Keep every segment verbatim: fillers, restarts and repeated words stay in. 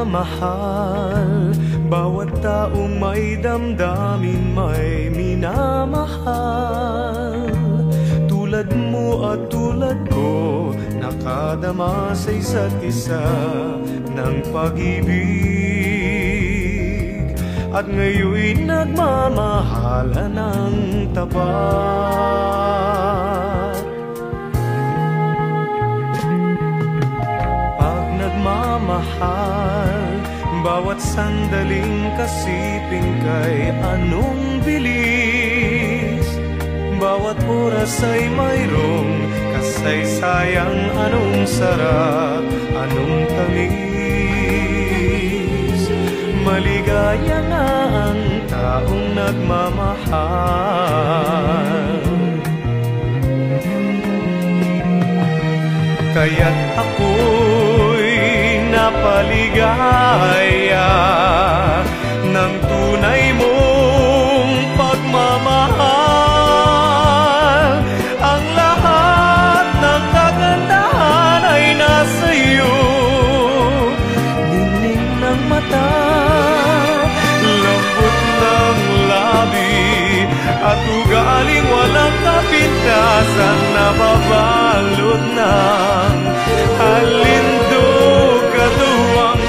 nagmamahal. Bawat taong may damdamin may minamahal. Tulad mo at tulad ko, nakadama sa isa't isa ng pag-ibig. At ngayon'y nagmamahalan ng tapat. Pag nagmamahal, bawat sandaling kasiping kay anong bilis. Bawat oras ay mayroong kasaysayang anong sarap, anong tamis. Maligaya nga ang taong nagmamahal. Kaya't ako'y napaligaya ng tunay mong pagmamahal. Ang lahat ng kagandahan ay nasa iyo. Dinig ng mata, lambot ng labi, at ugaling walang kapintasan na babalot ng halindog katuwang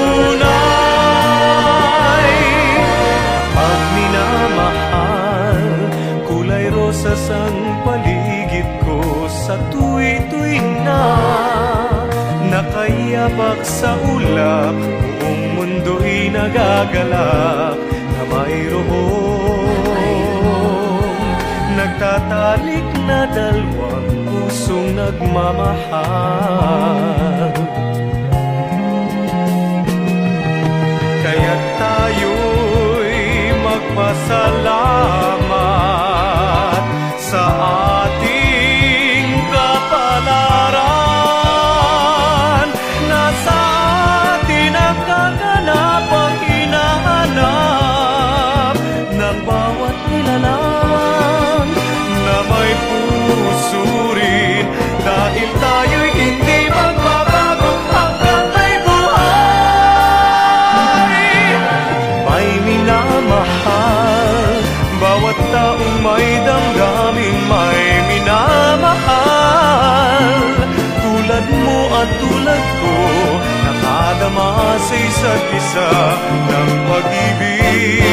tunay. Pag minamahal, kulay rosas ang paligid ko sa tuwi-tuwing na nakayabak sa ulap. Buong mundo'y nagagalak na mayroong nagtatalik na dalawang pusong nagmamahal. Kaya't tayo'y magpasalamat sa ating kapalaran. Nasa atin ang kaganapang hinahanap ng bawat nilalang na may puso rin, dahil tayo'y hindi magbabago hanggang may buhay. May minamahal, bawat taong may damdamin may minamahal. Tulad mo at tulad ko, nakadama sa isa't isa ng pag-ibig.